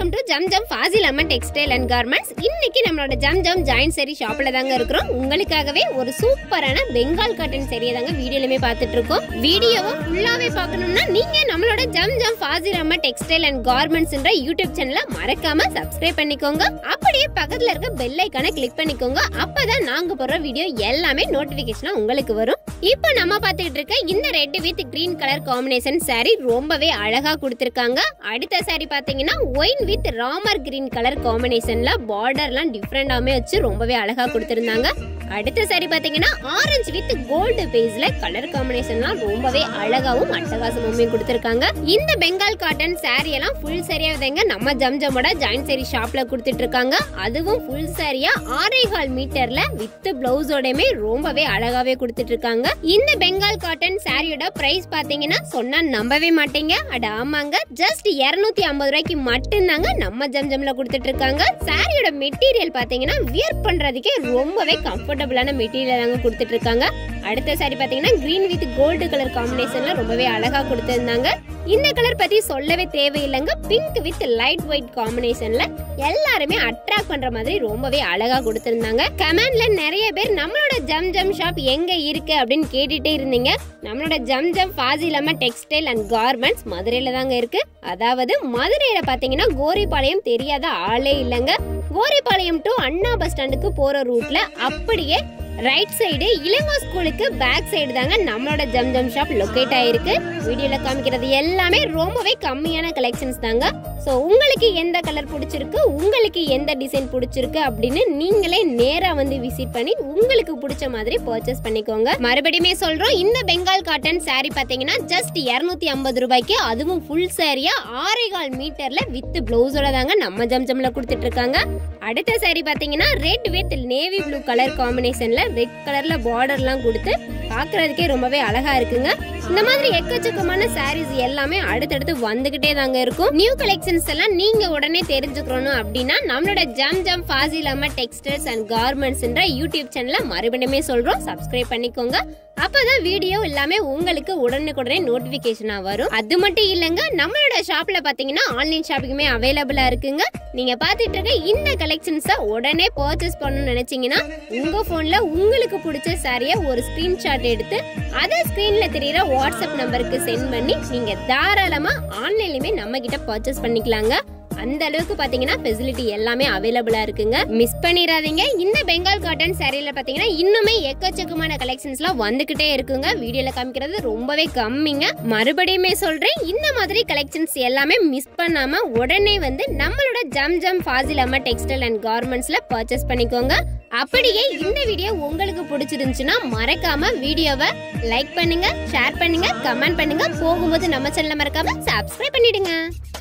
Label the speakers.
Speaker 1: Welcome to Zamzam Fazil Ahmed textile and garments. இன்னைக்கு நம்மளோட Zamzam joint சரி ஷாப்ல தாங்க இருக்கிறோம். உங்களுக்காகவே ஒரு சூப்பரான பெங்கால் காட்டன் சரியை தாங்க வீடியோலமே பார்த்துட்டு இருக்கோம். வீடியோவை ஃபுல்லாவே பார்க்கணும்னா நீங்க நம்மளோட ஜம்ஜம் ஃபாசில் அஹமட் டெக்ஸ்டைல் அண்ட் கார்மெண்ட்ஸ்ன்ற யூடியூப் சேனலை மறக்காம சப்ஸ்கிரைப் பண்ணிக்கோங்க. அப்படியே பக்கத்துல இருக்க பெல் ஐகானை கிளிக் பண்ணிக்கோங்க. அப்பதான் நாங்க போடுற வீடியோ எல்லாமே நோட்டிபிகேஷனா உங்களுக்கு வரும். இப்போ நம்ம பார்த்துக்கிட்டு இருக்க இந்த red with green colour combination sari ரொம்பவே அழகா கொடுத்திருக்காங்க. அடுத்த சாரி பாத்தீங்கன்னா wine with Ramar green colour காம்பினேஷன்ல பார்டர்லாம் டிஃபரெண்டாமே வச்சு ரொம்பவே அழகா கொடுத்திருந்தாங்க. அடுத்த சாரி பாத்தீங்கன்னா ஆரஞ்சு வித் கோல்டு பேஸ்ல கலர் காம்பினேஷன்லாம் ரொம்பவே அழகாவும் அட்டகாசமாவே கொடுத்திருக்காங்க. இந்த பெங்கால் காட்டன் சாரி எல்லாம் ஃபுல் சாரியா விதைங்க நம்ம ஜம்ஜமோட ஜாயிண்ட் சாரி ஷாப்ல கொடுத்துட்டு இருக்காங்க. அதுவும் ஃபுல் சாரியா 6.25 மீட்டர்ல வித் பிளவுஸோடமே ரொம்பவே அழகாவே கொடுத்துட்டு இருக்காங்க. இந்த பெங்கால் காட்டன் சாரியோட பிரைஸ் பாத்தீங்கன்னா சொன்னா நம்பவே மாட்டீங்க. அட ஆமாங்க, ஜஸ்ட் 250 ரூபாய்க்கு மட்டும்தாங்க நம்ம ஜம்ஜம்ல கொடுத்துட்டு இருக்காங்க. சாரியோட மெட்டீரியல் பாத்தீங்கன்னா வியர் பண்றதுக்கே ரொம்பவே கம்ஃபர்டபுளான மெட்டீரியல் தாங்க கொடுத்துட்டு இருக்காங்க. அடுத்த சாரி பாத்தீங்கன்னா கிரீன் வித் கோல்டு கலர் காம்பினேஷன்ல ரொம்பவே அழகா கொடுத்திருந்தாங்க. இந்த கலர் பத்தி சொல்லவே தேவையில்லைங்க. பிங்க் வித் லைட் ஒயிட் காம்பினேஷன்ல எல்லாருமே அட்ராக்ட் பண்ற மாதிரி ரொம்பவே அழகா கொடுத்திருந்தாங்க. கமெண்ட்ல நிறைய பேர் நம்மளோட ஜம்ஜம் ஷாப் எங்க இருக்கு அப்படின்னு கேட்டுட்டே இருந்தீங்க. நம்மளோட Zamzam Fazil Ahmed textile and garments மதுரையில தாங்க இருக்கு. அதாவது மதுரையில பாத்தீங்கன்னா கோரிப்பாளையம் தெரியாத ஆளே இல்லைங்க. கோரிப்பாளையம் டு அண்ணா பஸ் ஸ்டாண்டுக்கு போற ரூட்ல அப்படியே ரைட் சைடு இளங்கோ ஸ்கூலுக்கு பேக் சைடு தாங்க நம்மளோட ஜம்ஜம் ஷாப் லொகேட் ஆயிருக்கு. வீடியோல காமிக்கிறது எல்லாமே ரொம்பவே கம்மியான கலெக்ஷன்ஸ் தாங்க. சோ உங்களுக்கு எந்த கலர் பிடிச்சிருக்கு, உங்களுக்கு எந்த டிசைன் பிடிச்சிருக்கு அப்படின்னு நீங்களே நேரா வந்து விசிட் பண்ணி உங்களுக்கு பிடிச்ச மாதிரி பர்ச்சேஸ் பண்ணிக்கோங்க. மறுபடியுமே சொல்றோம், இந்த பெங்கால் காட்டன் சாரி பாத்தீங்கன்னா ஜஸ்ட் 250 ரூபாய்க்கு, அதுவும் ஃபுல் சாரியா 6.25 மீட்டர்ல வித் பிளவுஸோட தாங்க நம்ம ஜம்ஜம்ல கொடுத்துட்டு இருக்காங்க. அடுத்த சாரி பாத்தீங்கன்னா red with navy blue colour காம்பினேஷன்ல ரெட் கலர்ல பார்டர்லாம் கொடுத்து பாக்குறதுக்கே ரொம்பவே அழகா இருக்குங்க. இந்த மாதிரி எக்கச்சக்கமான சாரீஸ் எல்லாமே அடுத்தடுத்து வந்துகிட்டே தாங்க இருக்கும். நியூ கலெக்ஷன்ஸ் எல்லாம் நீங்க உடனே தெரிஞ்சுக்கணும் அப்படின்னா நம்மளோட ஜம்ஜம் ஃபாசில் அஹமட் டெக்ஸ்டைல்ஸ் அண்ட் கார்மெண்ட்ஸ்ன்ற யூடியூப் சேனலை மறுபடியுமே சொல்றோம், சப்ஸ்கிரைப் பண்ணிக்கோங்க. அப்பதான் வீடியோ எல்லாமே உங்களுக்கு உடனுக்குடனே நோட்டிபிகேஷனா வரும். அது மட்டும் இல்லங்க, நம்மளோட ஷாப்ல பாத்தீங்கன்னா ஆன்லைன் ஷாப்பிங்குமே அவைலபிளா இருக்குங்க. நீங்க பாத்துட்டு இருக்க இந்த கலெக்ஷன்ஸை உடனே பர்ச்சேஸ் பண்ணணும்னு நினைச்சீங்கன்னா உங்க போன்ல உங்களுக்கு பிடிச்ச சாரிய ஒரு ஸ்கிரீன்ஷாட் எடுத்து அதை ஸ்கிரீன்ல தெரியுற வாட்ஸ்அப் நம்பருக்கு சென்ட் பண்ணி நீங்க தாராளமா ஆன்லைன்லயுமே நம்ம கிட்ட பர்ச்சேஸ் பண்ணிக்கலாங்க. அந்த அளவுக்கு பாத்தீங்கன்னா ஃபெசிலிட்டி எல்லாமே அவைலபிளா இருக்குங்க. மிஸ் பண்ணிடாதீங்க. இந்த பெங்கால் காட்டன் சாரியில பாத்தீங்கன்னா இன்னுமே எக்கச்சக்கமான கலெக்ஷன்ஸ்லாம் வந்துகிட்டே இருக்குங்க. வீடியோல காமிக்கிறது ரொம்பவே கம்மிங்க. மறுபடியுமே சொல்றேன், இந்த மாதிரி கலெக்ஷன்ஸ் எல்லாமே மிஸ் பண்ணாம உடனே வந்து நம்மளோட ஜம்ஜம் ஃபாசில் அஹமட் டெக்ஸ்டைல் அண்ட் கார்மெண்ட்ஸ்ல பர்ச்சேஸ் பண்ணிக்கோங்க. அப்படியே இந்த வீடியோ உங்களுக்கு பிடிச்சிருந்துச்சுன்னா மறக்காம வீடியோவை லைக் பண்ணுங்க, ஷேர் பண்ணுங்க, கமெண்ட் பண்ணுங்க. போகும்போது நம்ம சேனலை மறக்காம சப்ஸ்கிரைப் பண்ணிடுங்க.